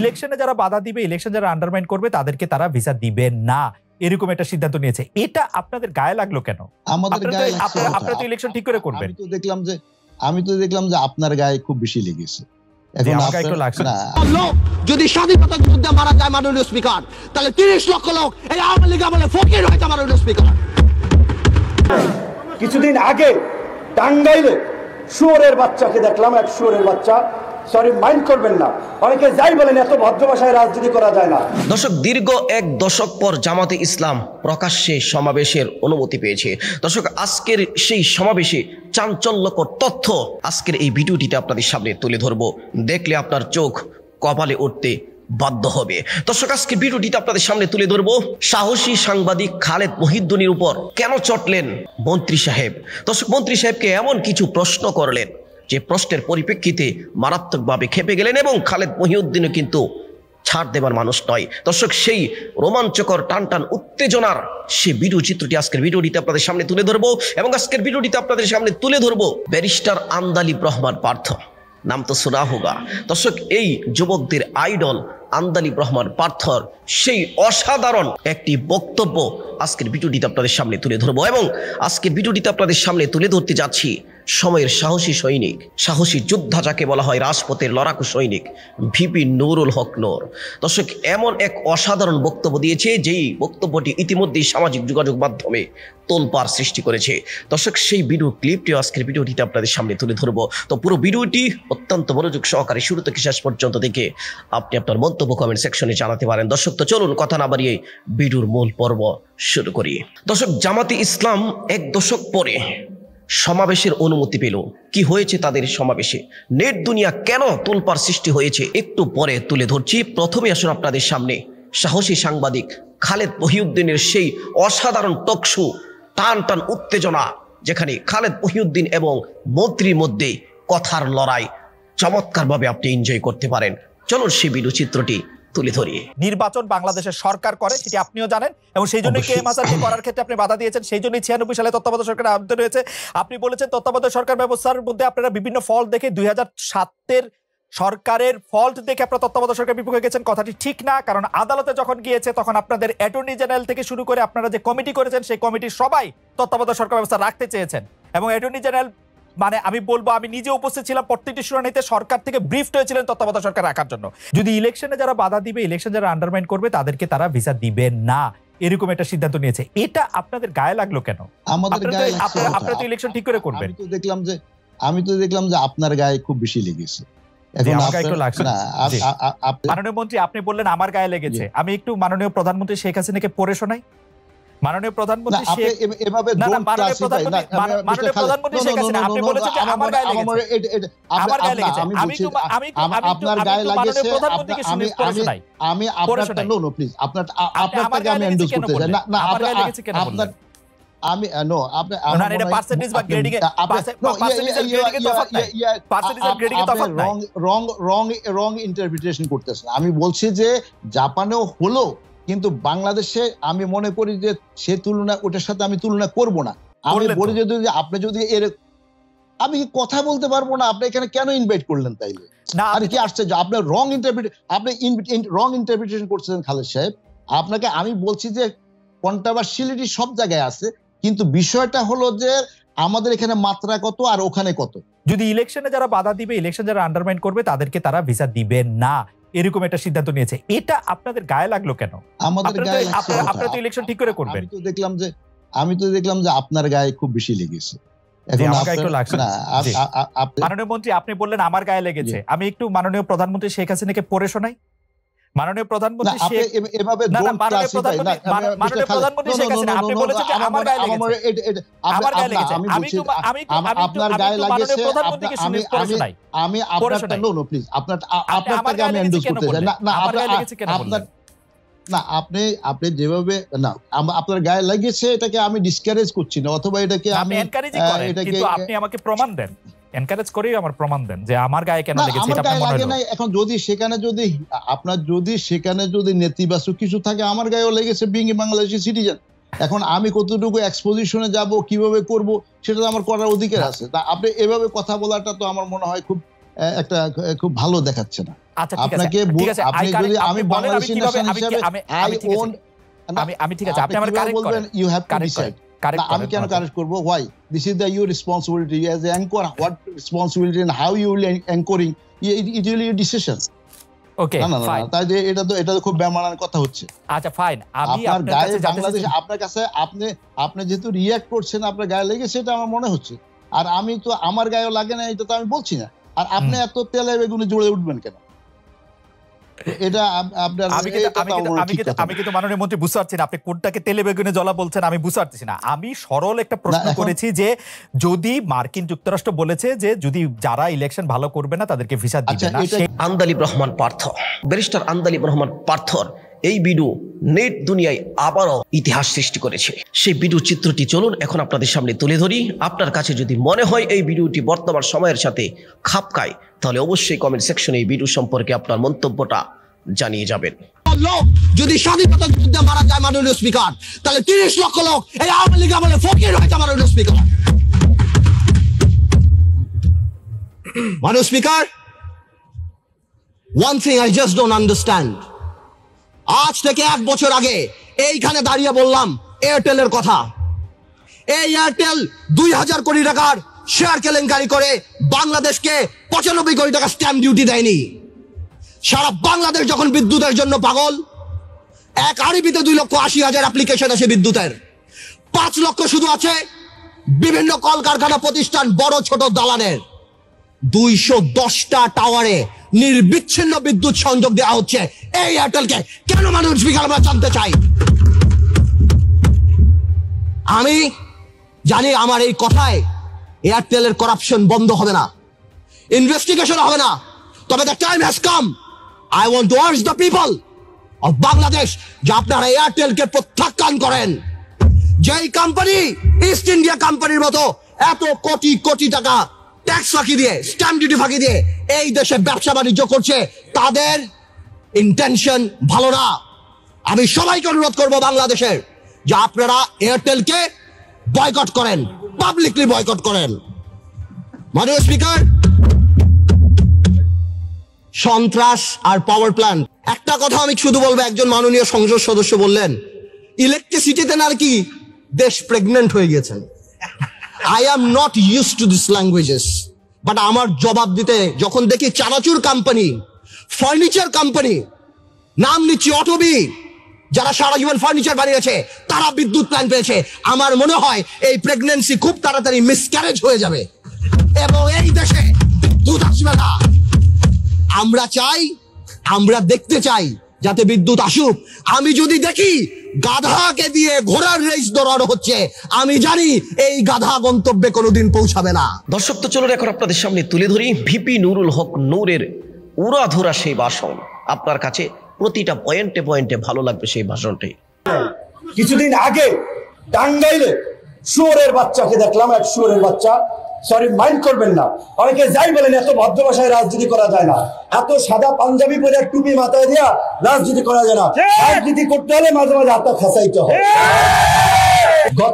ইলেকশনে যারা বাধা দিবে, ইলেকশন যারা আন্ডারমাইন করবে তাদেরকে তারা ভিসা দিবে না, এরকম একটা সিদ্ধান্ত নিয়েছে। এটা আপনাদের গায়ে লাগলো কেন? আমাদের গায়ে আপনারা তো ইলেকশন ঠিক করে করবেন। আমি তো দেখলাম যে আপনার গায়ে খুব বেশি লেগেছে। যদি স্বাধীনতা যুদ্ধে মারা যায় মাননীয় স্পিকার, তাহলে 30 লক্ষ লোক এই আওয়ামী লীগ আমলে ফকির হয়েছে মাননীয় স্পিকার। কিছুদিন আগে টাঙ্গাইলে শুয়োরের বাচ্চাকে দেখলাম, এক শুয়োরের বাচ্চা, সরি মাইন্ড করবেন না, অনেকে যাই বলেন এত ভদ্র ভাষায় রাজনীতি করা যায় না। দর্শক, দীর্ঘ 1 দশক পর জামাতে ইসলাম প্রকাশ্যে সমাবেশের অনুমতি পেয়েছে। দর্শক, আজকের সেই সমাবেশে চাঞ্চল্যকর তথ্য আজকের এই ভিডিওটিতে আপনাদের সামনে তুলে ধরবো। দেখলে আপনার চোখ কপালে উঠতে বাধ্য হবে। দর্শক, আজকে ভিডিওটিতে আপনাদের সামনে তুলে ধরবো সাহসী সাংবাদিক খালেদ মহিউদ্দিনের উপর কেন চটলেন মন্ত্রী সাহেব। দর্শক, মন্ত্রী সাহেবকে এমন কিছু প্রশ্ন করলেন যে প্রশ্নের পরিপ্রেক্ষিতে মারাত্মকভাবে খেপে গেলেন, এবং খালেদ মহিউদ্দিনও কিন্তু ছাড় দেবার মানুষ নয়। দর্শক, সেই রোমাঞ্চকর টানটান উত্তেজনার সেই ভিডিও চিত্রটি আজকের ভিডিওটিতে আপনাদের সামনে তুলে ধরবো, এবং আজকের ভিডিওটিতে আপনাদের সামনে তুলে ধরবো ব্যারিস্টার আন্দালিব রহমান পার্থ, নাম তো শোনা হোগা। দর্শক, এই যুবকদের আইডল আন্দালিব রহমান পার্থর সেই অসাধারণ একটি বক্তব্য আজকের ভিডিওটিতে আপনাদের সামনে তুলে ধরবো, এবং আজকের ভিডিওটিতে আপনাদের সামনে তুলে ধরতে যাচ্ছি সময়ের সাহসী সৈনিক, সাহসী যোদ্ধা যাকে বলা হয়, রাজপথের লড়াকু সৈনিক ভিপি নুরুল হক নূর। দর্শক, এমন এক অসাধারণ বক্তব্য দিয়েছে যেই বক্তব্যটি ইতিমধ্যেই সামাজিক যোগাযোগ মাধ্যমে তোলপাড় সৃষ্টি করেছে। দর্শক, সেই ভিডিও ক্লিপটিও আজকের ভিডিওটিতে আপনাদের সামনে তুলে ধরবো। তো পুরো ভিডিওটি অত্যন্ত মনোযোগ সহকারে শুরু থেকে শেষ পর্যন্ত দেখে আপনি আপনার মন্তব্য কমেন্ট সেকশনে জানাতে পারেন। দর্শক, তো চলুন কথা না বাড়িয়ে ভিডিওর মূল পর্ব শুরু করি। দর্শক, জামাতে ইসলাম 1 দশক পরে সমাবেশের অনুমতি পেল। কি হয়েছে তাদের সমাবেশে, নেট দুনিয়া কেন তোলপাড় সৃষ্টি হয়েছে, একটু পরে তুলে ধরছি। প্রথমে আসুন আপনাদের সামনে সাহসী সাংবাদিক খালেদ মহিউদ্দিনের সেই অসাধারণ টকশো, টান টান উত্তেজনা, যেখানে খালেদ মহিউদ্দিন এবং মন্ত্রীর মধ্যে কথার লড়াই চমৎকারভাবে আপনি এনজয় করতে পারেন। চলুন সেই ভিডিও চিত্রটি তুলে ধরি। নির্বাচন বাংলাদেশের সরকার করে, সেটি আপনিও জানেন, এবং সেই জন্য কে মাসারকে করার ক্ষেত্রে আপনি বাধা দিয়েছেন। সেই জন্যই 96 সালে তত্ত্বাবধায়ক সরকারের আবেদন হয়েছে। আপনি বলেছেন তত্ত্বাবধায়ক সরকার ব্যবস্থার মধ্যে আপনারা বিভিন্ন ফল্ট দেখে 2007-এর সরকারের ফল্ট দেখে আপনারা তত্ত্বাবধায়ক সরকার বিপক্ষে গেছেন। কথাটি ঠিক না, কারণ আদালতে যখন গিয়েছে তখন আপনাদের অ্যাটর্নি জেনারেল থেকে শুরু করে আপনারা যে কমিটি করেছেন সেই কমিটির সবাই তত্ত্বাবধায়ক সরকার ব্যবস্থা রাখতে চেয়েছেন, এবং অ্যাটর্নি জেনারেল মানে আমি বলবো, আমি নিজে উপস্থিত ছিলাম প্রত্যেকটি শুনানিতে, সরকার থেকে ব্রিফড হয়েছিলেন তত্ত্বাবধায়ক সরকার রাখার জন্য। যদি ইলেকশনে যারা বাধা দিবে, ইলেকশন যারা আন্ডারমাইন করবে তাদেরকে তারা ভিসা দিবে না, এরকম একটা সিদ্ধান্ত নিয়েছে। এটা আপনাদের গায়ে লাগলো কেন? আপনারা তো ইলেকশন ঠিক করে করবেন। আমি তো দেখলাম যে আপনার গায়ে খুব বেশি লেগেছে। মাননীয় মন্ত্রী, আপনি বললেন আমার গায়ে লেগেছে, আমি একটু মাননীয় প্রধানমন্ত্রী শেখ হাসিনাকে পড়ে শোনাই। মাননীয় প্রধানমন্ত্রী শেখ হাসিনা, আপনি বলেছেন যে আমার গায়ে লেগেছে, আমার গায়ে লেগেছে। আপনার গায়ে লেগেছে, আমি আপনারটা নো প্লিজ, আপনারটাকে আমি এন্ডোর্স করতে চাই না। আমার গায়ে লেগেছে কেন বললেন? আমি নো আপনি এটা পার্সেন্টেজ বা গ্রেডিং এ পার্সেন্টেজের গ্রেডিং এ তফাৎ নাই, পার্সেন্টেজের গ্রেডিং এ তফাৎ নাই, রং ইন্টারপ্রিটেশন করতেছেন। আমি বলছি যে জাপানেও হলো, কিন্তু বাংলাদেশে আমি মনে করি যে সে তুলনা, ওটার সাথে আমি তুলনা করব না। আমি বলি যে আপনি যদি আমি কথা বলতে পারবো না, আপনি এখানে কেন ইনভাইট করলেন তাইলে? আর কি আসছে যে আপনি রং ইন্টারপ্রিটেশন করছেন খালেদ সাহেব। আপনাকে আমি বলছি যে কন্ট্রোভার্সিয়ালিটি সব জায়গায় আছে, কিন্তু বিষয়টা হলো যে আমাদের এখানে মাত্রা কত আর ওখানে কত। যদি ইলেকশনে যারা বাধা দিবে, ইলেকশন যারা আন্ডারমাইন করবে তাদেরকে তারা ভিসা দিবে না, এরকম একটা সিদ্ধান্ত নিয়েছে। এটা আপনাদের গায়ে লাগলো কেন? আপনারা তো ইলেকশন ঠিক করে করবেন। আমি তো দেখলাম যে আপনার গায়ে খুব বেশি লেগেছে। মাননীয় মন্ত্রী, আপনি বললেন আমার গায়ে লেগেছে, আমি একটু মাননীয় প্রধানমন্ত্রী শেখ হাসিনাকে পড়ে শোনাই। মাননীয় প্রধানমন্ত্রী শেখ হাসিনা, আপনি বলেছেন যে আমার গায়ে লেগেছে, আমার গায়ে লেগেছে। আপনার গায়ে লেগেছে, আমি আপনারটা নো প্লিজ, আপনারটাকে আমি এন্ডোর্স করতে চাই না। আপনি যেভাবে না আপনার গায়ে লেগেছে এটাকে আমি ডিসকারেজ করছি না, অথবা এটাকে আমি এনকারেজই করেন, কিন্তু আপনি আমাকে প্রমাণ দেন, এনকারেজ করেই আমার প্রমাণ দেন যে আমার গায়ে কেন লেগেছে। এটা আপনার মনে হয় না? এখন যদি সেখানে যদি নেতিবাচক কিছু থাকে, আমার গায়েও লেগেছে বিং এ বাংলাদেশি সিটিজেন। এখন আমি কতটুকু এক্সপোজিশনে যাব, কিভাবে করব, সেটা আমার করার অধিকার আছে। তা আপনি এভাবে কথা বলাটা তো আমার মনে হয় খুব একটা খুব ভালো দেখাচ্ছে না। আচ্ছা ঠিক আছে, আপনাকে ঠিক আছে, আপনি যদি আমি বলেন আমি বাংলাদেশি কিভাবে ন্যাশনাল হিসেবে আমি ঠিক আছে, আপনি আমার কারেক্ট করেন, ইউ হ্যাভ টু ডিসাইড। আমি কেন কারেক্ট করব? Why? This is the your responsibility as a anchor. What responsibility and how you will anchoring, it will your decision. Okay fine, তাই যে এটা তো খুব বেমানান কথা হচ্ছে। আচ্ছা ফাইন, আমি আপনার আপনার গায়ে কাছে বাংলাদেশ, আপনার কাছে আপনি যেহেতু রিয়্যাক্ট করছেন, আপনার গায়ে লেগেছে এটা আমার মনে হচ্ছে। আর আমি তো আমার গায়েও লাগে না, এটা তো আমি বলছি না। আর আপনি এত তেলে বেগুনে জুড়ে উঠবেন কেন? এটা আপনার আমি কিন্তু মাননীয় মন্ত্রী বুঝতে পারছি না আপনি কোনটাকে তেলে বেগুনে জ্বলা বলছেন, আমি বুঝতে পারছি না। আমি সরল একটা প্রশ্ন করেছি যে যদি মার্কিন যুক্তরাষ্ট্র বলেছে যে যদি যারা ইলেকশন ভালো করবে না তাদেরকে ভিসা দিবে না, আন্দালিব রহমান পার্থ, ব্যারিস্টার আন্দালিব রহমান পার্থর এই ভিডিও নেট দুনিয়ায় আবারও ইতিহাস সৃষ্টি করেছে। সেই ভিডিও চিত্রটি চলুন এখন আপনাদের সামনে তুলে ধরি। আপনার কাছে যদি মনে হয় এই ভিডিওটি বর্তমান সময়ের সাথে খাপ খায়, তাহলে অবশ্যই কমেন্ট সেকশনে এই ভিডিও সম্পর্কে আপনার মন্তব্যটা জানিয়ে যাবেন। যদি স্বাধীনতা যুদ্ধে মারা যায় মাননীয় স্পিকার, তাহলে 30 লক্ষ লোক এই আওয়ামী লীগ আমলে ফকির হয়েছে মাননীয় স্পিকার। মাননীয় speaker, one thing I just don't understand, আজ থেকে 1 বছর আগে এইখানে দাঁড়িয়ে বললাম এয়ারটেলের কথা। এই এয়ারটেল 2000 কোটি টাকার শেয়ার কেলেঙ্কারি করে বাংলাদেশকে 95 কোটি টাকা স্ট্যাম্প ডিউটি দেয়নি। সারা বাংলাদেশ যখন বিদ্যুতের জন্য পাগল, এক আরবিতে 2,80,000 অ্যাপ্লিকেশন আছে বিদ্যুতের, 5 লক্ষ শুধু আছে বিভিন্ন কলকারখানা প্রতিষ্ঠান বড় ছোট দালানের। 210টা টাওয়ারে নির্বিচ্ছিন্ন বিদ্যুৎ সংযোগ দেওয়া হচ্ছে এই এয়ারটেলকে। কেন মানুষ স্পিকার আমরা জানতে চাই। আমি জানি আমার এই কথায় এয়ারটেলের করাপশন বন্ধ হবে না, ইনভেস্টিগেশন হবে না, তবে the time has come. I want to urge the people of Bangladesh যে আপনারা এয়ারটেলকে প্রত্যাখ্যান করেন। যেই কোম্পানি ইস্ট ইন্ডিয়া কোম্পানির মতো এত কোটি কোটি টাকা ট্যাক্স ফাঁকি দিয়ে, স্ট্যাম্প ডিউটি ফাঁকি দিয়ে এই দেশে ব্যবসা বাণিজ্য করছে, তাদের ইন্টেনশন ভালো না। আমি সবাইকে অনুরোধ করব বাংলাদেশের যে আপনারা এয়ারটেলকে বয়কট করেন, পাবলিকলি বয়কট করেন। মাননীয় স্পিকার, সন্ত্রাস আর পাওয়ার প্ল্যান্ট, একটা কথা আমি শুধু বলবো, একজন মাননীয় সংসদ সদস্য বললেন ইলেকট্রিসিটিতে নাকি দেশ প্রেগনেন্ট হয়ে গেছেন। I am not used to these languages, but আমার জবাব দিতে যখন দেখি চানাচুর কোম্পানি, ফার্নিচার কোম্পানি, নাম নিচ্ছি অটোবি, যারা সারা জীবন ফার্নিচার বানিয়েছে তারা বিদ্যুৎ প্ল্যান পেয়েছে, আমার মনে হয় এই প্রেগনেন্সি খুব তাড়াতাড়ি মিসক্যারেজ হয়ে যাবে এবং এই দেশে বিদ্যুৎ আসবে না। আমরা চাই, আমরা দেখতে চাই যাতে বিদ্যুৎ আসুক। আমি যদি দেখি গাধাকে দিয়ে ঘোড়ার রেস দৌড়ানো হচ্ছে, আমি জানি এই গাধা গন্তব্যে কোনোদিন পৌঁছাবে না। দর্শক তো চলুন এখন আপনাদের সামনে তুলে ধরি ভিপি নুরুল হক নূরের উড়াধুরা সেই ভাষণ। আপনার কাছে প্রতিটা পয়েন্টে পয়েন্টে ভালো লাগবে সেই ভাষণটাই। কিছুদিন আগে টাঙ্গাইলে শুয়োরের বাচ্চাকে দেখলাম, এক শুয়োরের বাচ্চা, সরি মাইন্ড করবেন না, অনেকে যাই বলেন এত ভদ্র ভাষায় রাজনীতি করা যায় না, এত সাদা পাঞ্জাবি পরে টুপি মাথায় দিয়া রাজনীতি করা যায় না, রাজনীতি করতে হলে মাঝে মাঝে হাতটা খাসাইতে হয়। গত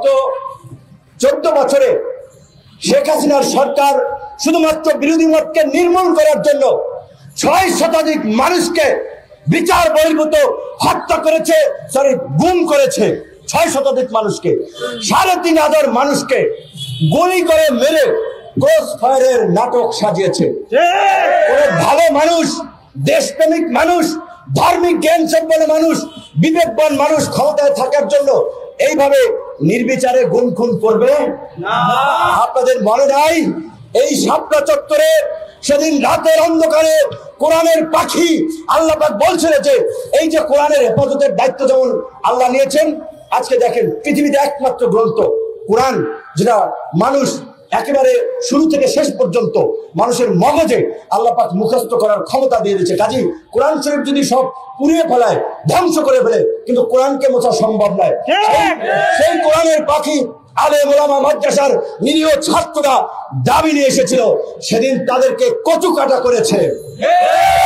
14 বছরে শেখ হাসিনার সরকার শুধুমাত্র বিরোধী মতকে নির্মূল করার জন্য 6 শতাধিক মানুষকে বিচার বহির্ভূত হত্যা করেছে, সরি গুম করেছে। 6 শতাধিক মানুষকে, 3,500 মানুষকে গুলি করে মেরে ক্রস ফায়ারের নাটক সাজিয়েছে। ভালো মানুষ, দেশপ্রেমিক মানুষ, ধার্মিক জ্ঞান সম্পন্ন মানুষ, বিবেকবান মানুষ ক্ষমতায় থাকার জন্য এইভাবে নির্বিচারে গুম খুন করবে না। আপনাদের মনে নাই এই শাপলা চত্বরে সেদিন রাতের অন্ধকারে কোরআনের পাখি আল্লাহ পাক বলছিল যে এই যে কোরআনের হেফাজতের দায়িত্ব যেমন আল্লাহ নিয়েছেন, আজকে দেখেন পৃথিবীতে একমাত্র গ্রন্থ কোরআন যেটা মানুষ একেবারে শুরু থেকে শেষ পর্যন্ত মানুষের মগজে আল্লাহ পাক মুখস্থ করার ক্ষমতা দিয়ে দিয়েছে। কাজী কোরআন শরীফ যদি সব পুড়িয়ে ফেলায়, ধ্বংস করে ফেলে, কিন্তু কোরআনকে মোছা সম্ভব নয়। সেই কোরআনের পাখি আলেম ওলামা মাদ্রাসার নিরীহ ছাত্ররা দাবি নিয়ে এসেছিল, সেদিন তাদেরকে কচু কাটা করেছে।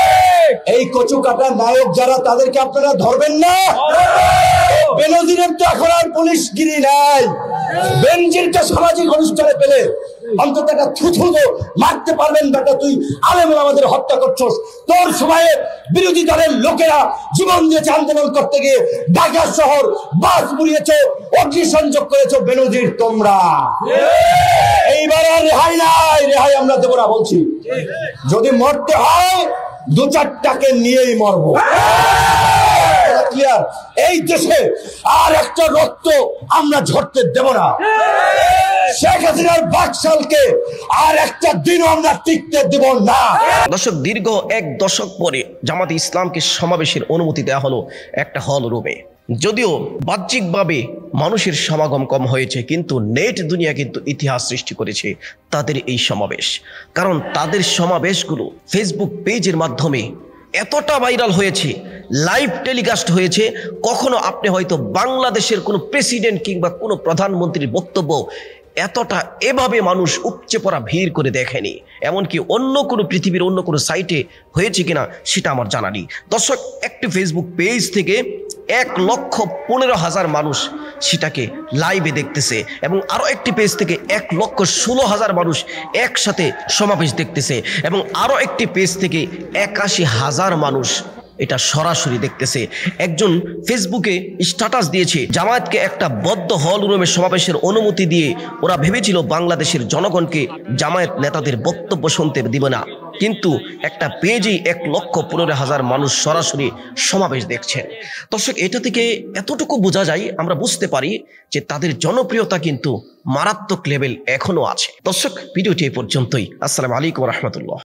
এই কচু কাটা নায়ক যারা, তাদেরকে আপনারা ধরবেন না? বেনজিরের তো এখন আর পুলিশগিরি নাই। বেনজিরকে সামাজিক অনুষ্ঠানে পেলে অন্তত একটা থুথু তো মারতে পারবেন বেটা। তুই আলেম আমাদের হত্যা করছস। তোর সময়ে বিরোধী দলের লোকেরা জীবন দিয়েছে আন্দোলন করতে গিয়ে, ঢাকা শহর বাস পুড়িয়েছ, অগ্নিসংযোগ করেছ বেনজির তোমরা। এইবার আর রেহাই নাই, রেহাই আমরা দেবো না বলছি। যদি মরতে হয় 2-4টাকে নিয়েই মরবো। ক্লিয়ার? এই দেশে আর একটা রক্ত আমরা ঝরতে দেব না। শেখ হাসিনার বাকশালকে আর একটা দিনও আমরা টিকতে দেব না। দর্শক, দীর্ঘ 1 দশক পরে জামাতে ইসলামকে সমাবেশের অনুমতি দেওয়া হলো একটা হল রুমে। যদিও বাহ্যিকভাবে মানুষের সমাগম কম হয়েছে, কিন্তু নেট দুনিয়া কিন্তু ইতিহাস সৃষ্টি করেছে তাদের এই সমাবেশ। কারণ তাদের সমাবেশগুলো ফেসবুক পেজের মাধ্যমে এতটা ভাইরাল হয়েছে, লাইভ টেলিকাস্ট হয়েছে। কখনো আপনি হয়তো বাংলাদেশের কোনো প্রেসিডেন্ট কিংবা কোনো প্রধানমন্ত্রীর বক্তব্য এতটা এভাবে মানুষ উপচে পড়া ভিড় করে দেখেনি। এমনকি অন্য কোনো পৃথিবীর অন্য কোনো সাইটে হয়েছে কিনা সেটা আমার জানা নেই। দর্শক, একটি ফেসবুক পেজ থেকে 1,15,000 মানুষ সেটাকে লাইভে দেখতেছে, এবং আরও একটি পেজ থেকে 1,16,000 মানুষ একসাথে সমাবেশ দেখতেছে, এবং আরও একটি পেজ থেকে 81,000 মানুষ এটা সরাসরি দেখতেছে। একজন ফেসবুকে স্ট্যাটাস দিয়েছে, জামায়াতকে একটা বদ্ধ হল রুমে সমাবেশের অনুমতি দিয়ে ওরা ভেবেছিল বাংলাদেশের জনগণকে জামায়াত নেতাদের বক্তব্য শুনতে দিবে না, কিন্তু একটা পেজেই 1,15,000 মানুষ সরাসরি সমাবেশ দেখছেন। দর্শক, এটা থেকে এতটুকু বোঝা যায়, আমরা বুঝতে পারি যে তাদের জনপ্রিয়তা কিন্তু মারাত্মক লেভেল এখনো আছে। দর্শক, ভিডিওটি এই পর্যন্তই। আসসালামু আলাইকুম রহমতুল্লাহ।